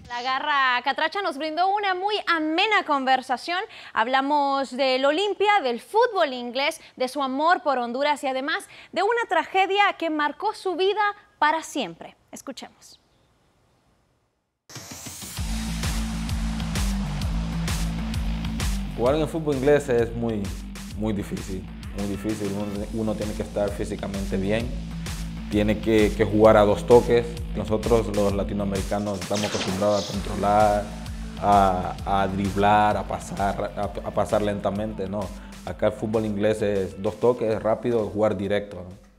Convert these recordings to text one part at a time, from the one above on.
La Garra Catracha nos brindó una muy amena conversación. Hablamos del Olimpia, del fútbol inglés, de su amor por Honduras y además de una tragedia que marcó su vida para siempre. Escuchemos. Jugar en el fútbol inglés es muy difícil, Uno tiene que estar físicamente bien, tiene que jugar a dos toques. Nosotros los latinoamericanos estamos acostumbrados a controlar, a driblar, a pasar lentamente. No, acá el fútbol inglés es dos toques, rápido, jugar directo, ¿no?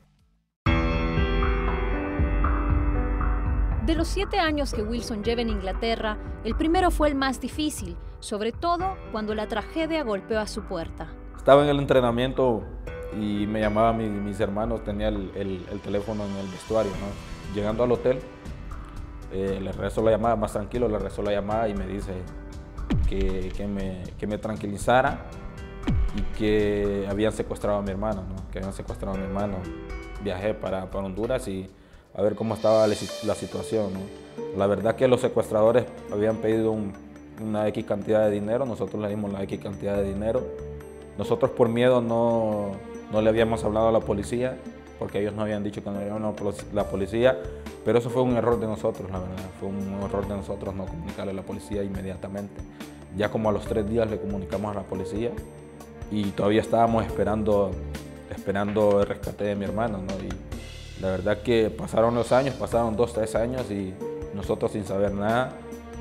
De los 7 años que Wilson lleva en Inglaterra, el primero fue el más difícil, sobre todo cuando la tragedia golpeó a su puerta. Estaba en el entrenamiento y me llamaban mis hermanos, tenía el teléfono en el vestuario, ¿no? Llegando al hotel, le regresó la llamada, más tranquilo, le regresó la llamada y me dice que me tranquilizara y que habían secuestrado a mi hermano, ¿no? Que habían secuestrado a mi hermano. Viajé para Honduras y a ver cómo estaba la situación, ¿no? La verdad que los secuestradores habían pedido una X cantidad de dinero, nosotros le dimos la X cantidad de dinero. Nosotros por miedo no le habíamos hablado a la policía, porque ellos no habían dicho que no había la policía, pero eso fue un error de nosotros, la verdad. Fue un error de nosotros no comunicarle a la policía inmediatamente. Ya como a los 3 días le comunicamos a la policía y todavía estábamos esperando el rescate de mi hermano, ¿no? Y la verdad que pasaron los años, pasaron 2, 3 años y nosotros sin saber nada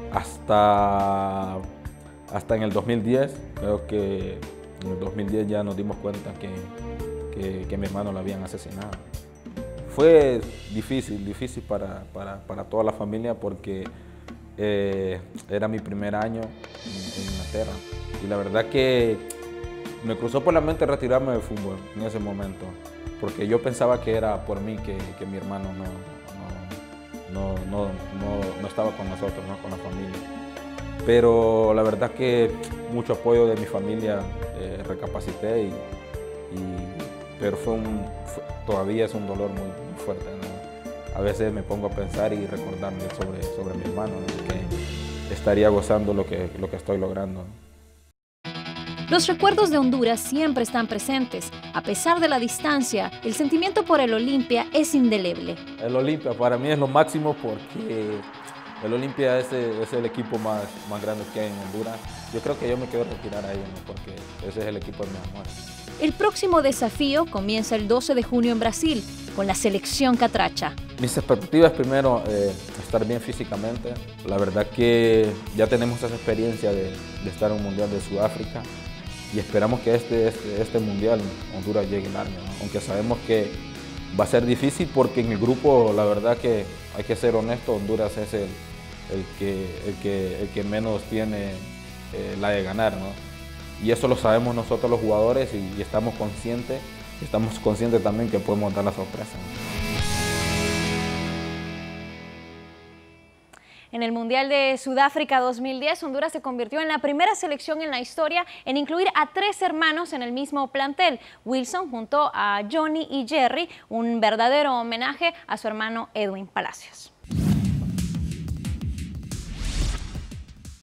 hasta en el 2010, creo que en el 2010 ya nos dimos cuenta que mi hermano lo habían asesinado. Fue difícil para toda la familia porque era mi primer año en Inglaterra y la verdad que me cruzó por la mente retirarme del fútbol en ese momento, porque yo pensaba que era por mí que mi hermano no estaba con nosotros, no con la familia. Pero la verdad que mucho apoyo de mi familia, recapacité, pero todavía es un dolor muy fuerte, ¿no? A veces me pongo a pensar y recordarme sobre mi hermano, ¿no? Que estaría gozando lo que estoy logrando, ¿no? Los recuerdos de Honduras siempre están presentes. A pesar de la distancia, el sentimiento por el Olimpia es indeleble. El Olimpia para mí es lo máximo porque el Olimpia es el equipo más grande que hay en Honduras. Yo creo que yo me quiero retirar ahí, ¿no? Porque ese es el equipo de mi amor. El próximo desafío comienza el 12 de junio en Brasil, con la selección catracha. Mis expectativas primero, estar bien físicamente. La verdad que ya tenemos esa experiencia de estar en un Mundial de Sudáfrica y esperamos que este Mundial Honduras llegue largo, ¿no? Aunque sabemos que va a ser difícil porque en el grupo, la verdad que hay que ser honesto, Honduras es el que menos tiene la de ganar, ¿no? Y eso lo sabemos nosotros los jugadores y estamos conscientes también que podemos dar la sorpresa, ¿no? En el Mundial de Sudáfrica 2010, Honduras se convirtió en la primera selección en la historia en incluir a 3 hermanos en el mismo plantel. Wilson junto a Johnny y Jerry, un verdadero homenaje a su hermano Edwin Palacios.